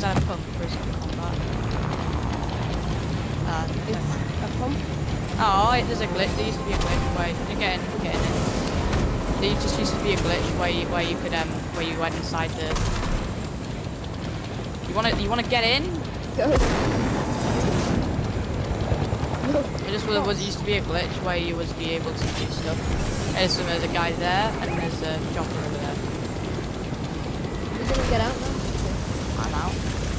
that a pump or is it combat? It's a pump. Oh, there's a glitch. There used to be a glitch where you're getting in. There just used to be a glitch where you could where you went inside the. You wanna get in? Go. It just was used to be a glitch where you was be able to do stuff. There's a guy there and there's a chopper over there. You're gonna get out now? I'm out.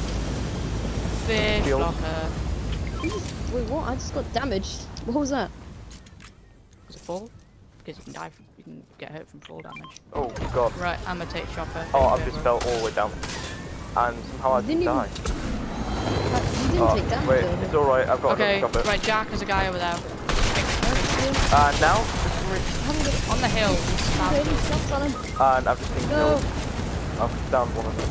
Fish locker. Wait, what? I just got damaged. What was that? Is it fall? Because you can die. You can get hurt from fall damage. Oh god. Right, I'm gonna take chopper. Oh, I've just fell all the way down. And somehow I didn't die. You didn't take damage. Wait, though. it's alright, I've got Okay, another chopper. right, Jack, there's a guy over there. Now? On the hill. Really shots on him. And I've just been killed. I've downed one of them.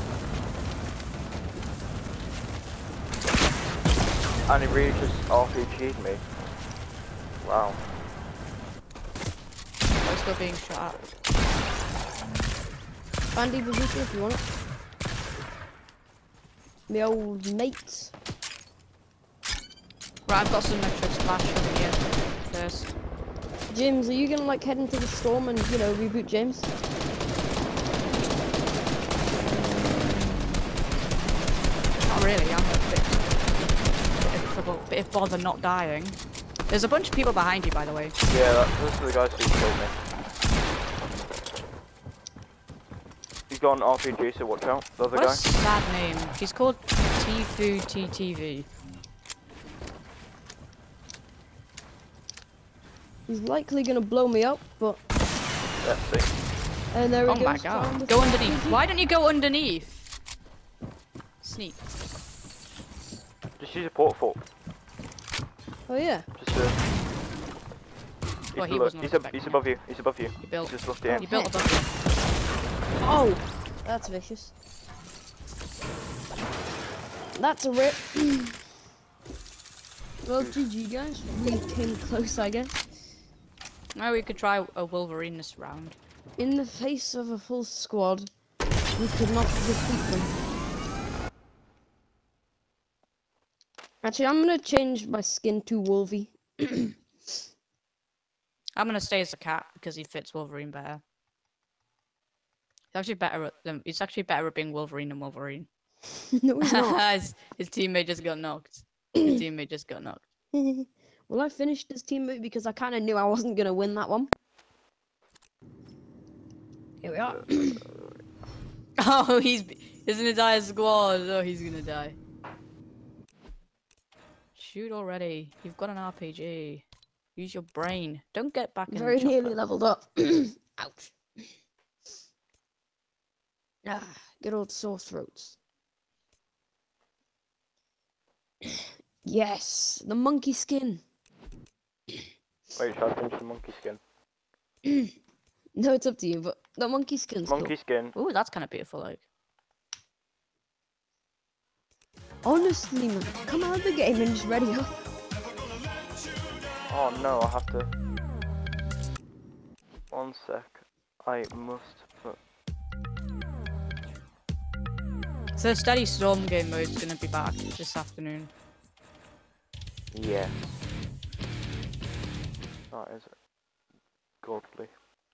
And he really just RPG'd me. Wow. I'm still being shot at. Bandy bazooka if you want it. My old mates. Right, I've got some extra splash over here first. James, are you gonna like head into the storm and, you know, reboot James? Not really, I'm a bit of bother not dying. There's a bunch of people behind you, by the way. Yeah, those are the guys who killed me. He's got an RPG, so watch out. The other What a guy. sad name. He's called T-Food TTV. He's likely gonna blow me up, but... Let's see. And there he Oh goes. my god. Go underneath. Why don't you go underneath? Sneak. Just use a port fork. Oh yeah. Just Well, he wasn't he's expecting above you. He's above you. You built. Just look there. You built above you. Oh! That's vicious. That's a rip. Well, GG guys. We came close, I guess. Now we could try a Wolverine this round. In the face of a full squad, we could not defeat them. Actually, I'm gonna change my skin to Wolvie. I'm gonna stay as a cat because he fits Wolverine better. It's actually better at being Wolverine than Wolverine. No, he's not. his teammate just got knocked. His teammate just got knocked. Well, I finished this teammate because I kind of knew I wasn't gonna win that one. Here we are. Oh, he's an entire squad. Oh, he's gonna die. Shoot already. You've got an RPG. Use your brain. Don't get back in Very the nearly chopper. leveled up. Ouch. Ah, good old sore throats. Yes, the monkey skin. Wait, should I finish the monkey skin? No, it's up to you, but the monkey skin's Monkey skin. Ooh, that's kind of beautiful. Like, cool. Honestly, man, come out of the game and just ready up. Oh no, I have to. 1 sec. I must put. so Steady Storm game mode's gonna be back this afternoon. Yes. That is godly.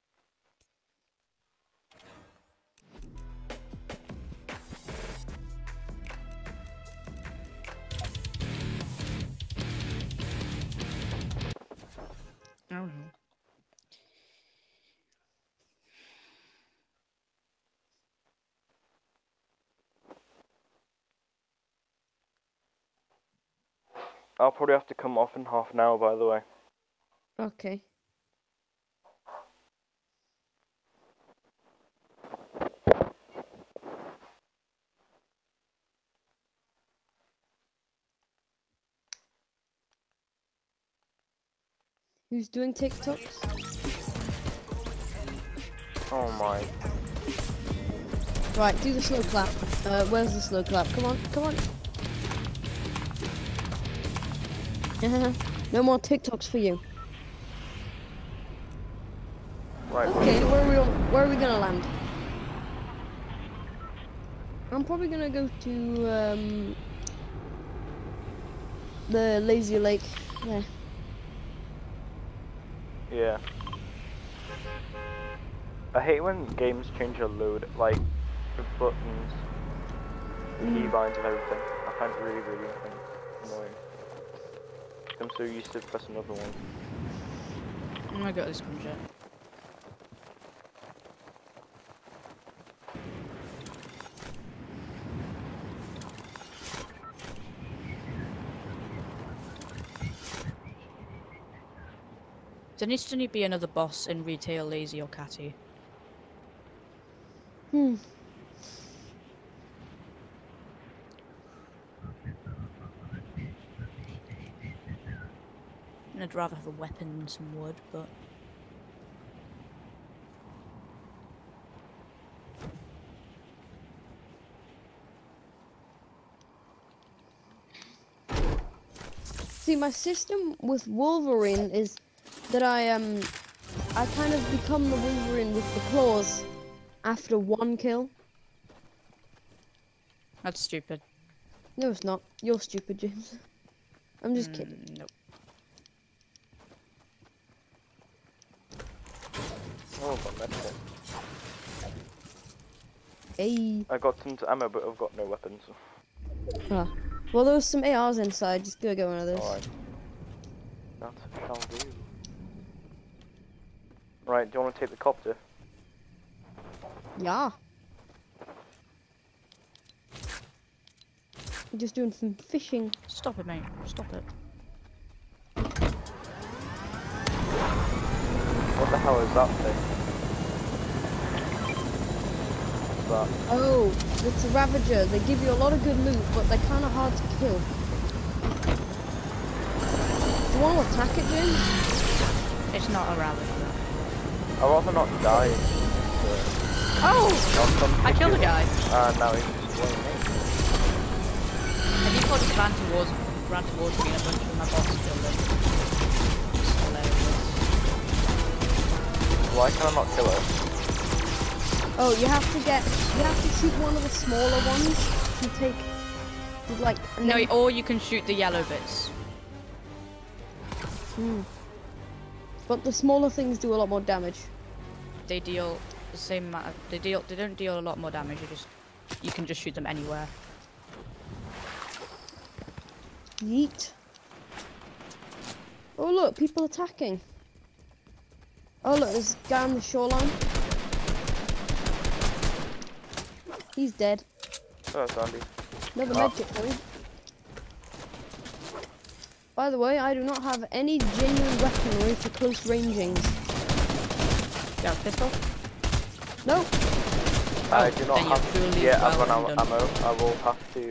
I don't know. I'll probably have to come off in half an hour, by the way. Okay. Who's doing TikToks? Oh my. Right, do the slow clap. Where's the slow clap? Come on, come on. No more TikToks for you. Right. Okay, where are we gonna land? I'm probably gonna go to the lazy lake. There. Yeah. I hate when games change a load, like the buttons, keybinds and everything. I find it really, really annoying. I'm so used to pressing other ones. Oh my god, this comes yet. There needs to be another boss in retail, Lazy or Catty. Hmm. And I'd rather have a weapon than some wood, but See, my system with Wolverine is that I kind of become the Wolverine with the claws after 1 kill. that's stupid. No, it's not. You're stupid, James. I'm just kidding. Nope. Oh, I've got medicine. Hey. I got some ammo, but I've got no weapons. Ah. Well, there was some ARs inside. Just go get one of those. Alright. That shall do. Right, do you want to take the copter? Yeah. I'm just doing some fishing. Stop it, mate. Stop it. What the hell is that thing? What's that? Oh, it's a Ravager. They give you a lot of good loot, but they're kind of hard to kill. Do you want to attack it, James? It's not a Ravager. I'd rather not die. Oh! I killed a guy. Now he's just blowing me. And he just ran towards me and a bunch of my boss killed him. It's hilarious. Why can I not kill her? Oh, you have to shoot one of the smaller ones to take, like. No, or you can shoot the yellow bits. But the smaller things do a lot more damage. They deal the same amount. They don't deal a lot more damage. You can just shoot them anywhere. Yeet. Oh look, people attacking. Oh look, there's a guy on the shoreline. He's dead. Oh, it's Andy. Another Oh. medkit coming. By the way, I do not have any genuine weaponry for close rangings. You have a pistol? No. I do not then you're have. truly Yeah, I've well run out of done. ammo. I will have to.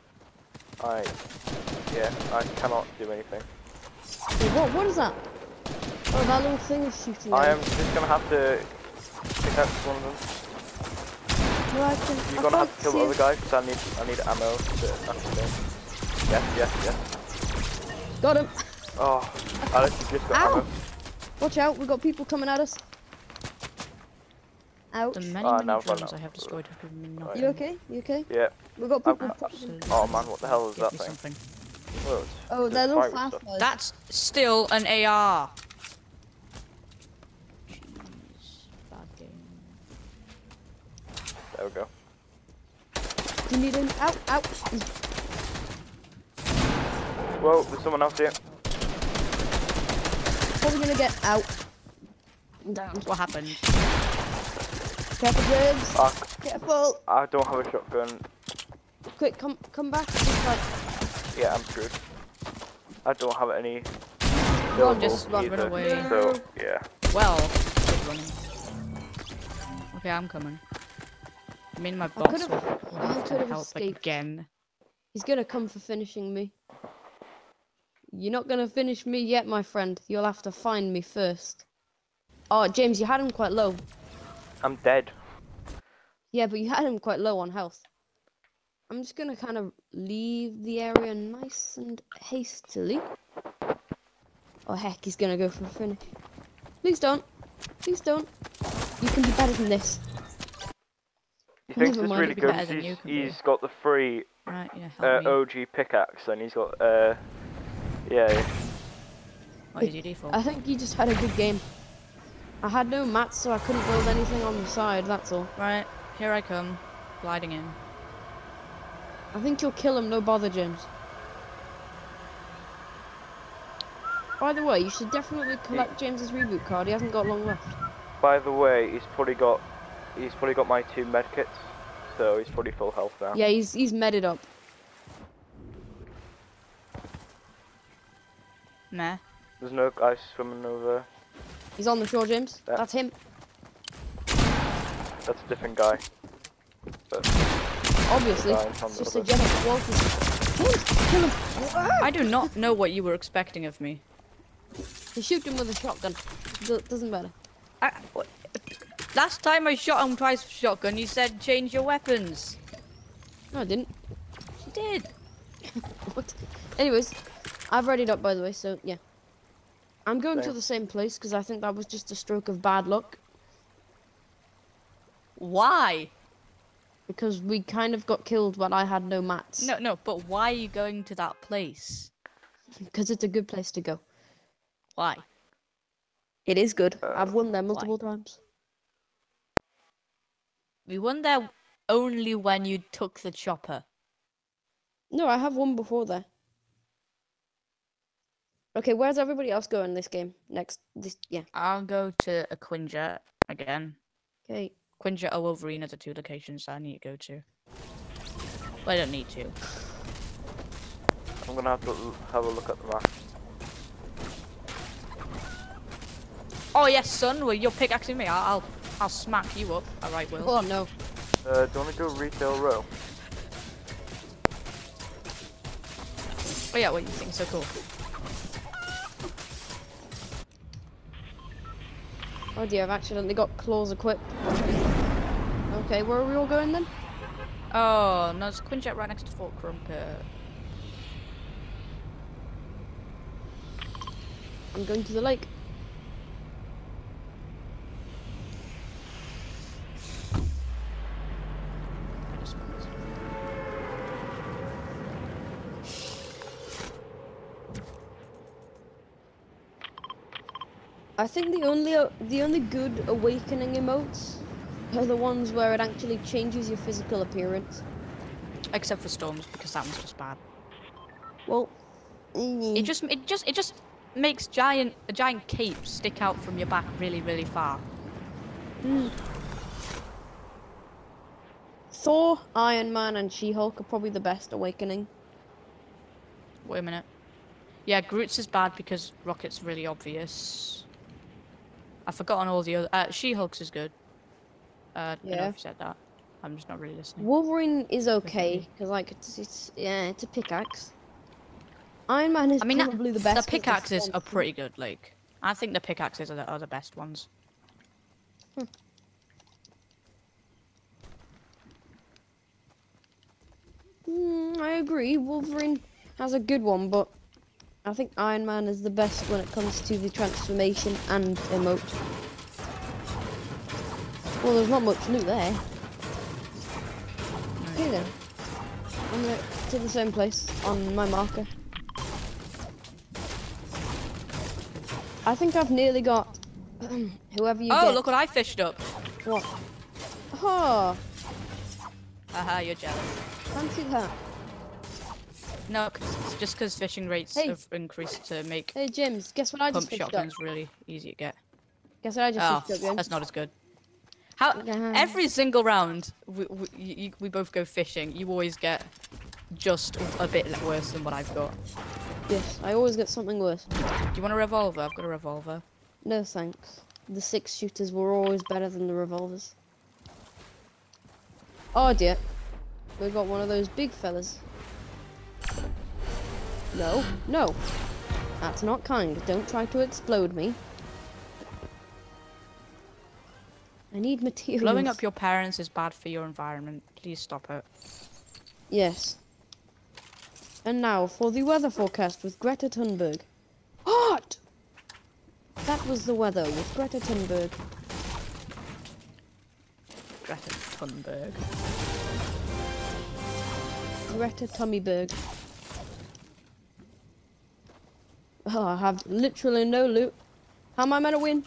Yeah, I cannot do anything. Wait, what is that? Oh, that little thing is shooting. I at am me. just gonna have to pick out one of them. No, I can. You're I gonna have can't to kill see the other it. guy because I need ammo to activate. Yes. Got him. Oh, Alex, you just got Ow! ammo. Watch out, we've got people coming at us. Ouch. now The many I've run drones out. I have destroyed have given me Right. nothing. You okay? You okay? Yeah. We've got people. Absolutely. Oh man, what the hell is Give that me thing? something. Whoa, Oh, it's they're little fire stuff. fireflies. That's still an AR. Jeez, bad game. There we go. Do you need him? Ow, ow. Whoa, there's someone else here. Probably gonna get out. Down. What happened? Careful, James. Fuck. Careful. I don't have a shotgun. Quick, come back. Just like, Yeah, I'm screwed. I don't have any. Run, just run either, away. So yeah. Well, good running. Okay, I'm coming. I mean, my boss could've- will I have to could've help escaped. again. he's gonna come for finishing me. You're not gonna finish me yet, my friend. You'll have to find me first. Oh, James, you had him quite low. I'm dead. Yeah, but you had him quite low on health. I'm just gonna kind of leave the area nice and hastily. Oh heck, he's gonna go for a finish. Please don't. Please don't. You can be better than this. You thinks Never it's mind, really it'd be good. better than you can be. He's got the free Right, yeah, help me. OG pickaxe, and he's got yeah. What is your default? I think he just had a good game. I had no mats, so I couldn't build anything on the side, that's all. Right, here I come. Gliding in. I think you'll kill him, no bother, James. By the way, you should definitely collect James's reboot card. He hasn't got long left. By the way, he's probably got my 2 medkits, so he's probably full health now. Yeah, he's medded up. Meh. There's no guy swimming over. He's on the shore, James. Yeah. That's him. That's a different guy. But Obviously, Fine, it's I'm just a over. Jennifer Walters. James, kill him. I do not know what you were expecting of me. You shoot him with a shotgun. Doesn't matter. Last time I shot him twice with shotgun, you said change your weapons. No, I didn't. You did. What? Anyways, I've readied up, by the way, so yeah. I'm going to Same. the same place because I think that was just a stroke of bad luck. Why? Because we kind of got killed, but I had no mats. No, but why are you going to that place? Because it's a good place to go. Why? It is good. I've won there multiple why? times. We won there only when you took the chopper. No, I have won before there. Okay, where's everybody else going this game? Yeah. I'll go to a Quinjet again. Okay. Quinjet or Wolverine are the 2 locations I need to go to. Well, I don't need to. I'm gonna have to have a look at the map. Oh yes, son. Well, you're pickaxing me. I'll smack you up. All right, Will. Oh no. Do you wanna go retail row? Oh yeah, what you think? So cool. Oh dear, I've accidentally got claws equipped. Okay, where are we all going then? Oh, no, there's a Quinjet right next to Fort Crumpet. I'm going to the lake. I think the only good awakening emotes are the ones where it actually changes your physical appearance. Except for storms, because that one's just bad. Well, It just makes a giant cape stick out from your back really, really far. Thor, Iron Man, and She-Hulk are probably the best awakening. Wait a minute. Yeah, Groot's is bad because Rocket's really obvious. I've forgotten all the other. She-Hulk's is good. I don't know Yeah. if you said that. I'm just not really listening. Wolverine is okay because like it's a pickaxe. Iron Man is I mean, probably the best. the 'cause pickaxes they're are pretty good. Like, I think the pickaxes are the best ones. I agree. Wolverine has a good one, but I think Iron Man is the best when it comes to the transformation and emote. Well, there's not much loot there. Okay then. I'm gonna to the same place on my marker. I think I've nearly got whoever you Oh, get. look what I fished up. What? Oh, Haha, you're jealous. fancy that. No, it's just because fishing rates Hey. have increased to make Hey, James, guess what I just pump fished up? shotguns really easy to get. Guess what I just Oh, fished up, James? that's not as good. How Yeah. every single round we both go fishing, you always get just a bit worse than what I've got. Yes, I always get something worse. Do you want a revolver? I've got a revolver. No thanks. The 6-shooters were always better than the revolvers. Oh dear. We got one of those big fellas. No, no. That's not kind. Don't try to explode me. I need materials. Blowing up your parents is bad for your environment. Please stop it. Yes. And now for the weather forecast with Greta Thunberg. Hot! That was the weather with Greta Thunberg. Greta. Thunberg. Greta Thunberg. Oh, I have literally no loot. How am I meant to win?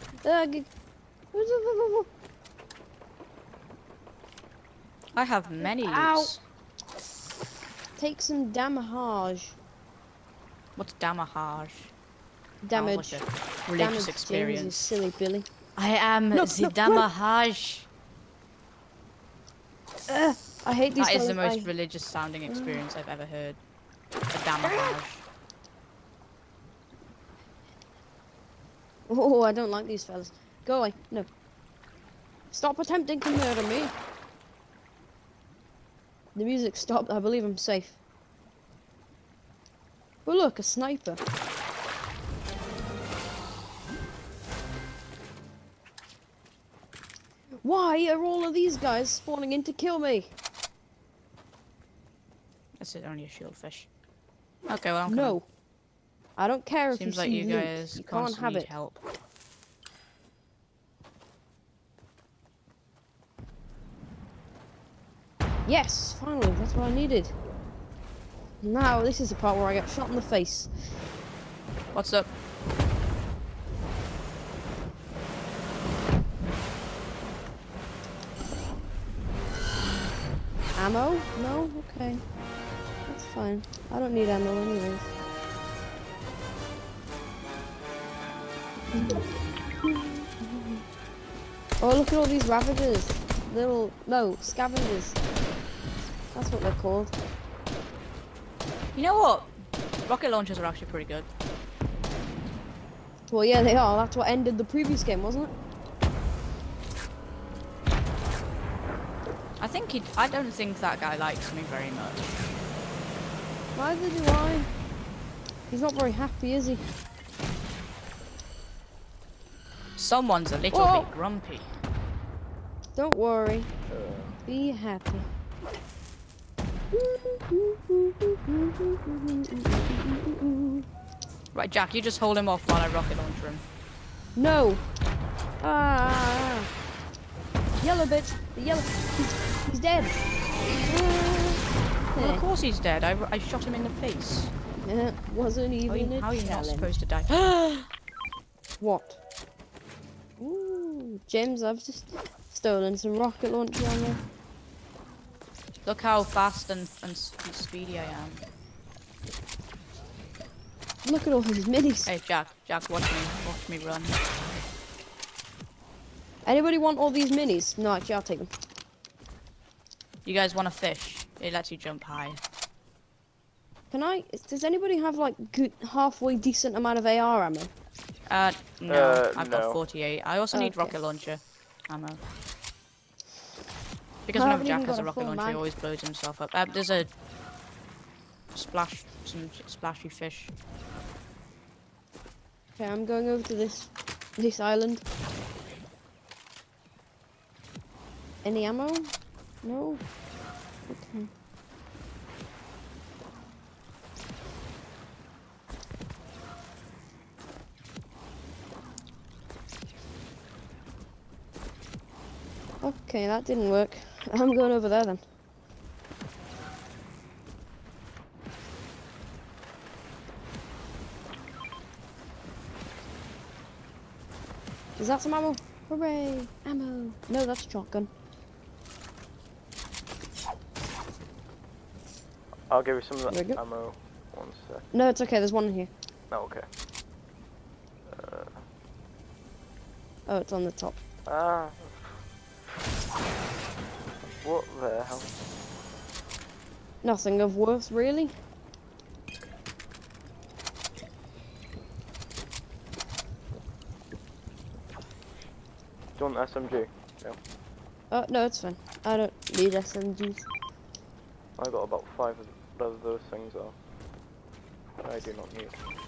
I have many Ow. loots. Take some damage. What's damage? Damage. Like a religious Damage, James, you experience. silly Billy. I am No, the no, damage. I hate these That is the fellas. most religious sounding experience I've ever heard. A damage. Oh, I don't like these fellas. Go away. No. Stop attempting to murder me. The music stopped. I believe I'm safe. Oh, look, a sniper. Why are all of these guys spawning in to kill me? That's it, only a shieldfish. Okay, well, I'm No. I don't care if Seems you like see you loot. guys You can't constantly have need it. help. Yes, finally, that's what I needed. Now, this is the part where I get shot in the face. What's up? Ammo? No? Okay. That's fine. I don't need ammo anyways. Oh, look at all these ravagers. No, scavengers. That's what they're called. You know what? Rocket launchers are actually pretty good. Well, yeah, they are. That's what ended the previous game, wasn't it? I don't think that guy likes me very much. Neither do I. He's not very happy, is he? Someone's a little Whoa. bit grumpy. Don't worry. Be happy. Right, Jack, you just hold him off while I rocket launcher him. No. Ah. Yellow bitch. The yellow. He's dead. Well, of course he's dead. I shot him in the face. Wasn't even How are you not challenge. supposed to die? What? Ooh, James, I've just stolen some rocket launcher ammo. Look how fast and speedy I am. Look at all these minis. Hey, Jack, watch me run. Anybody want all these minis? No, actually, I'll take them. You guys want to fish? It lets you jump high. Can I? Does anybody have like good, halfway decent amount of AR ammo? No, I've no. got 48. I also need Okay. rocket launcher ammo. Because I whenever haven't Jack even has got a a rocket full launcher, he mag. always blows himself up. There's a some splashy fish. Okay, I'm going over to this island. Any ammo? No. Okay. Okay, that didn't work. I'm going over there then. Is that some ammo? Hooray! Ammo! No, that's a shotgun. I'll give you some of There we that go. ammo. 1 sec. No, it's okay. There's one in here. No, okay. Oh, it's on the top. Ah. What the hell? Nothing of worth, really. Do you want SMG? No. No, it's fine. I don't need SMGs. I got about 5 of those things are. I do not need.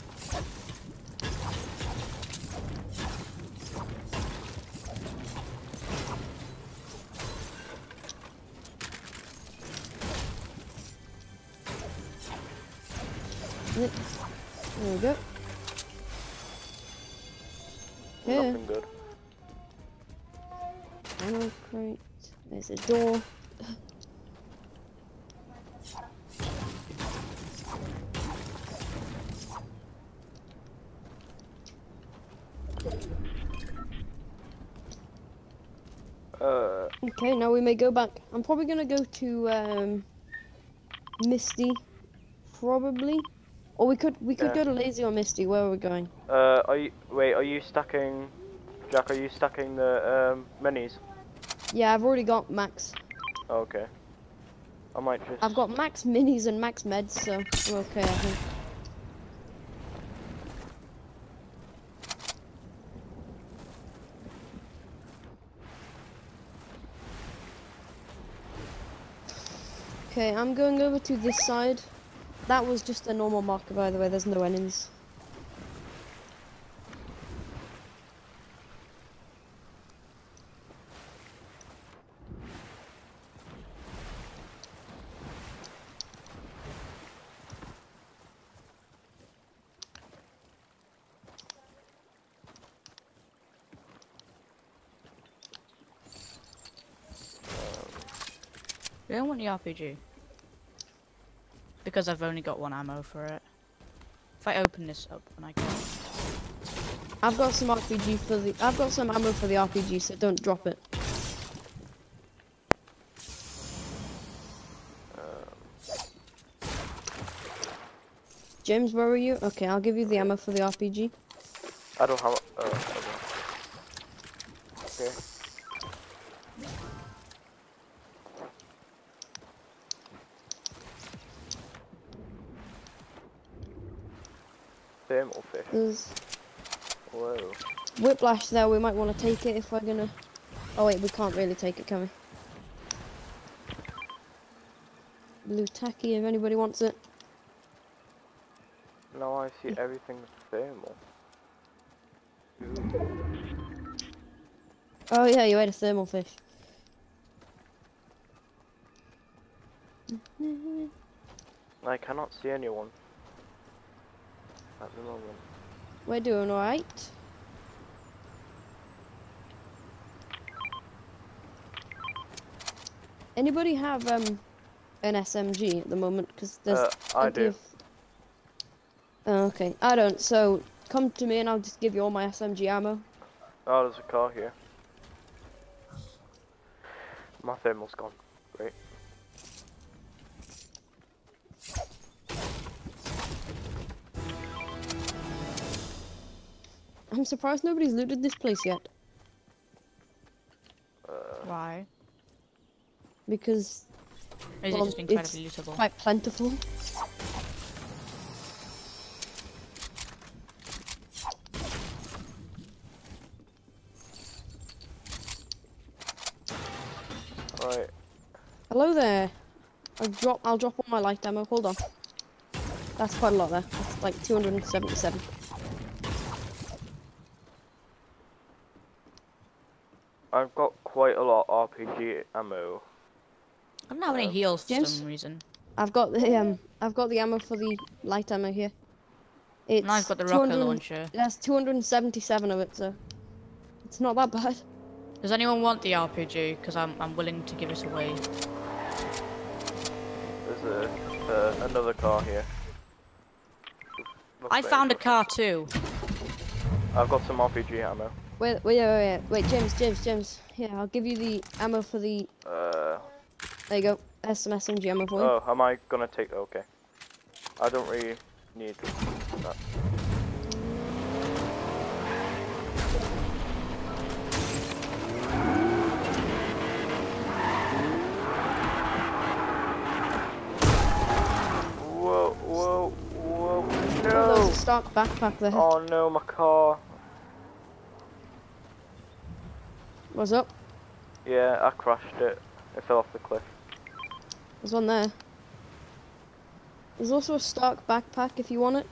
There we go. Yeah. Nothing good. Ammo crate. There's a door. Okay, now we may go back. I'm probably gonna go to Misty, probably. Or we could Yeah. go to Lazy or Misty. Where are we going? Are you stacking, Jack? Are you stacking the minis? Yeah, I've already got max. Oh, okay. I might just. I've got max minis and max meds, so I'm okay, I think. Okay, I'm going over to this side. That was just a normal marker, by the way. There's no enemies. I don't want the RPG. Because I've only got one ammo for it. If I open this up and I go. I've got some RPG for the. I've got some ammo for the RPG, so don't drop it. James, where are you? Okay, I'll give you the ammo for the RPG. I don't have. Okay. Thermal fish. There's Whoa. whiplash there. We might want to take it if we're gonna. Oh wait, we can't really take it, can we? Blue tacky, if anybody wants it. Now I see everything's thermal. Oh yeah, you ate a thermal fish. I cannot see anyone at the moment. We're doing alright. Anybody have an SMG at the moment? Because there's I plenty do. of. Oh, okay, I don't. So come to me and I'll just give you all my SMG ammo. Oh, there's a car here. My thermal's gone. Great. I'm surprised nobody's looted this place yet. Why? Because Is well, it just incredibly it's lootable? quite plentiful. Right. Hello there. I'll drop all my light ammo. Hold on. That's quite a lot there. That's like 277. I've got quite a lot of RPG ammo. I don't have any heals for James? some reason. I've got the ammo for the light ammo here. It's And I've got the rocket 200 launcher. That's 277 of it, so it's not that bad. Does anyone want the RPG? Because I'm willing to give it away. There's another car here. Looks I very found a good. car too. I've got some RPG ammo. Wait, James. Here, I'll give you the ammo for the. There you go. There's some SMG ammo for you. Oh, am I gonna take? Okay. I don't really need that. Whoa! Oh, No! there's a stock backpack there. Oh no, my car. What's up? Yeah, I crashed it. It fell off the cliff. There's one there. There's also a stock backpack if you want it.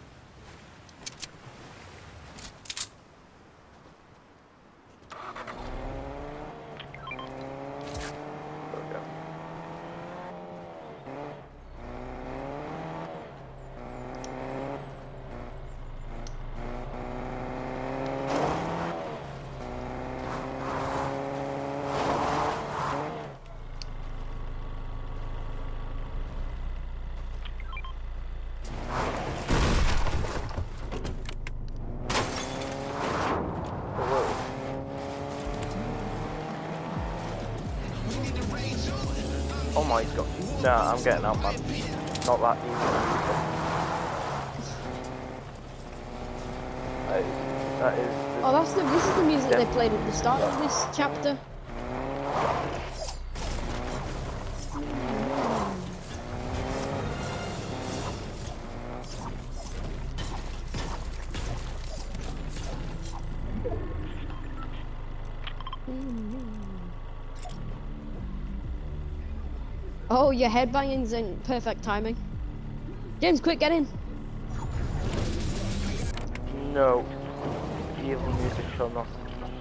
There we go. Nah, I'm getting out, man. Not that easy. That is. Oh, this is the music they played at the start of this chapter. Oh, your headbanging's in perfect timing. James, quick, get in. No. Evil music shall not.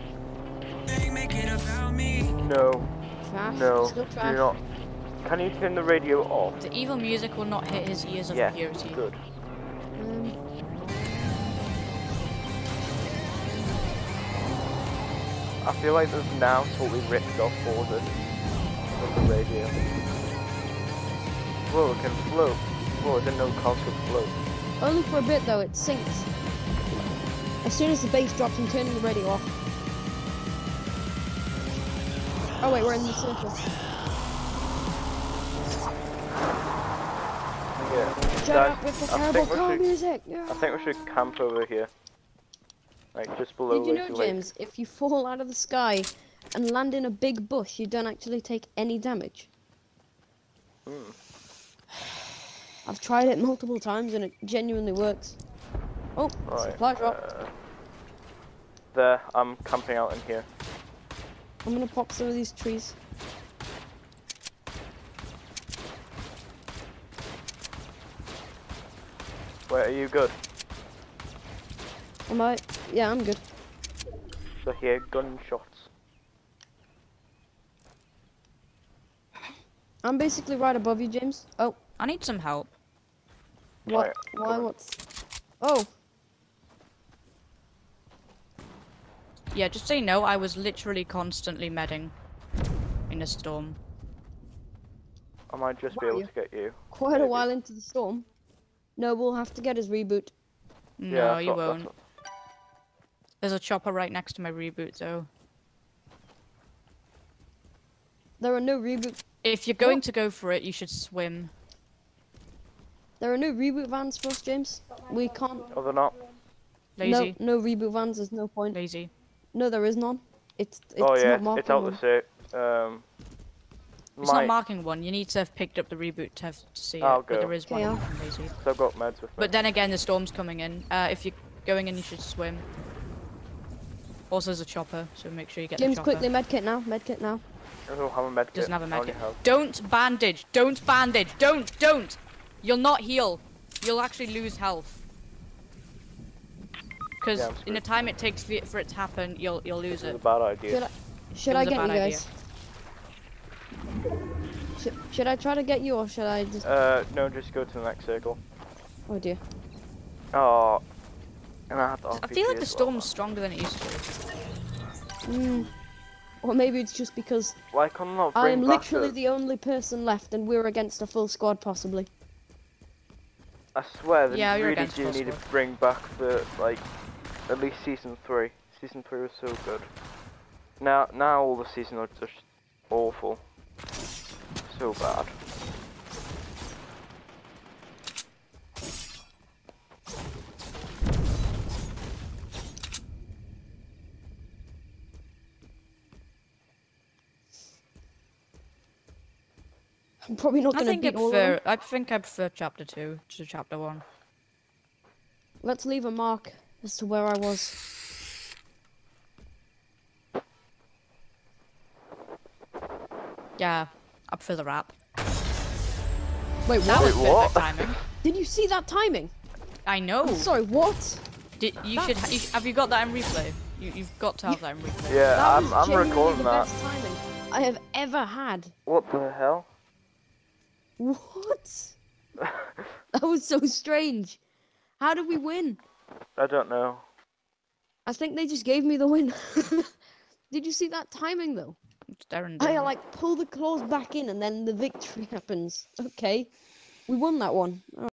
No. Trash. No. Still Do trash. not. Can you turn the radio off? The evil music will not hit his ears of Yeah. purity. Good. I feel like they've now totally ripped off all this from the radio. Whoa, it can float. Whoa, I didn't know cars could float. Only for a bit though, it sinks. As soon as the bass drops, I'm turning the radio off. Oh wait, we're in the circle. Yeah. Shut up with the I terrible think we car should- music! I think we should camp over here. Like just below Did you Lazy know, Lake. James, if you fall out of the sky and land in a big bush, you don't actually take any damage? Hmm. I've tried it multiple times and it genuinely works. Oh, Right. supply drop. There, I'm camping out in here. I'm gonna pop some of these trees. Wait, are you good? Am I? Yeah, I'm good. So here, gunshots. I'm basically right above you, James. Oh, I need some help. what? Right, Why? come on. What's? Oh, Yeah, just so you know, I was literally constantly medding in a storm. I might just be Were able you? to get you. quite a Maybe. while into the storm. No, we'll have to get his reboot. No, that's you what- that's won't. what- There's a chopper right next to my reboot, though. There are no reboot. If you're going to go for it, you should swim. There are no reboot vans for us, James. We can't. Oh, they're not? Lazy. No reboot vans. There's no point. Lazy. No, there is none. It's Oh yeah, not marked it's out on the set. It's not marking one. You need to have picked up the reboot to see I'll it. But go. there is one Okay, on Lazy. So I've got meds with me. But then again, the storm's coming in. If you're going in, you should swim. Also, there's a chopper, so make sure you get James, the chopper. quickly, medkit now. Medkit now. I don't have a med kit. Doesn't have a I only medkit. have- Don't bandage. Don't bandage. Don't. You'll not heal. You'll actually lose health. Because Yeah, I'm in the screwed. time it takes for it to happen, you'll lose This is a it. bad idea. Should It I was a get you bad guys? Should I try to get you or should I just? No, just go to the next circle. Oh dear. Oh. And I had the I feel like RPG the as well, storm's stronger than it used to be. Hmm. Or maybe it's just because man. Why can't I not I bring am back literally the only person left, and we're against a full squad possibly. I swear, they Yeah, you're really against do full need to squad. bring back the, like, at least season 3. Season 3 was so good. Now all the seasons are just awful. So bad. I'm probably not I gonna think I beat all of them. prefer chapter 2 to chapter 1. Let's leave a mark as to where I was. Yeah, I prefer the rap. Wait, That what? was Wait, what? perfect timing. Did you see that timing? I know. Sorry, what? You should. Have you got that in replay? You've got to have that in replay. Yeah, That was I'm genuinely recording the that. best timing I have ever had. What the hell? What? That was so strange. How did we win? I don't know. I think they just gave me the win. Did you see that timing though? It's Darren I doing it. like pull the claws back in and then the victory happens. Okay. We won that one.